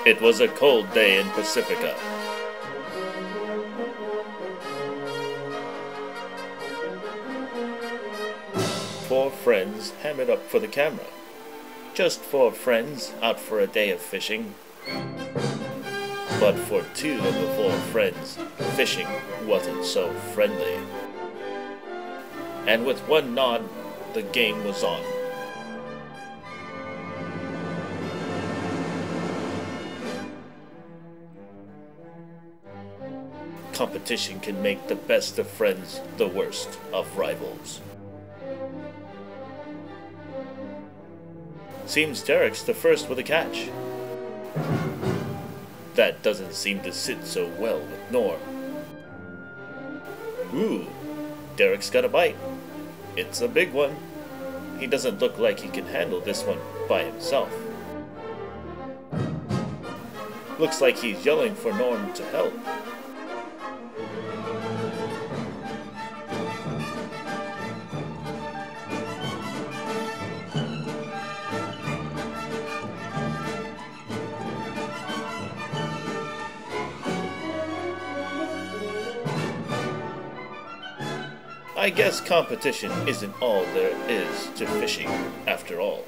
It was a cold day in Pacifica. Four friends hammered up for the camera. Just four friends out for a day of fishing. But for two of the four friends, fishing wasn't so friendly. And with one nod, the game was on. Competition can make the best of friends the worst of rivals. Seems Derek's the first with a catch. That doesn't seem to sit so well with Norm. Ooh, Derek's got a bite. It's a big one. He doesn't look like he can handle this one by himself. Looks like he's yelling for Norm to help. I guess competition isn't all there is to fishing, after all.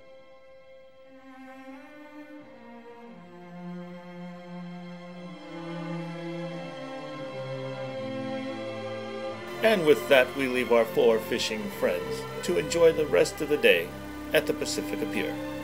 And with that, we leave our four fishing friends to enjoy the rest of the day at the Pacifica Pier.